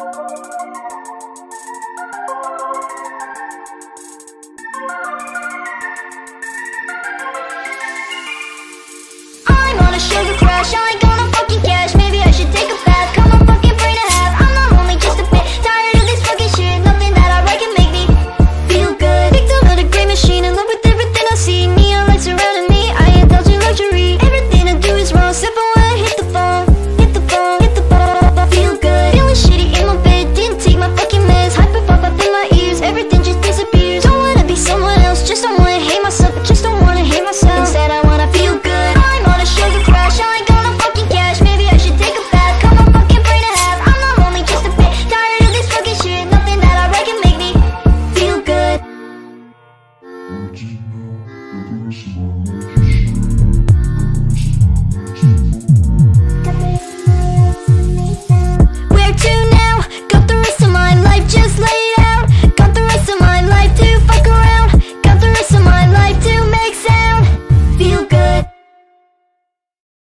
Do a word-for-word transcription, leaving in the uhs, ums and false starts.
I'm on a sugar crash, I ain't gonna fucking cash. Maybe I should take a bath, cut my fucking brain in half. I'm not only just a bit tired of this fucking shit. Nothing that I write can make me feel good. Victim of the great machine, in love with everything I see. Neon lights surrounding me, I indulge in luxury. Everything I do is wrong, except for when I hit the phone. Hit the phone, hit the phone. Feel good, feeling shitty in my bed. Didn't take my fucking meds. Hyperpop up in my ears, everything just disappears. Don't wanna be someone else, just don't wanna hate myself. I just don't wanna hate myself. Instead I wanna feel good. I'm on a sugar crash, I ain't gonna fucking cash. Maybe I should take a bath, cut my fucking brain in half. I'm not only just a bit tired of this fucking shit. Nothing that I write can make me feel good. Original,